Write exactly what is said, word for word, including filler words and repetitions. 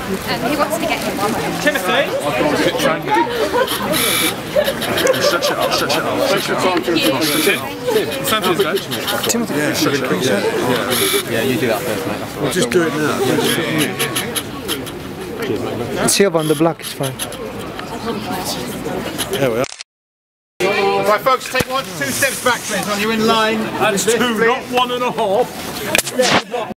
Um, he wants to get him. Timothy? Stretch it up, stretch it up, stretch it up. Timothy, yeah, stretch it up. Yeah. Yeah. Yeah, you do that first, mate. We'll just do it now. Silver on the block is fine. There we are. Right, folks, take one to two steps back, please, when you're in line. That's two, not one and a half.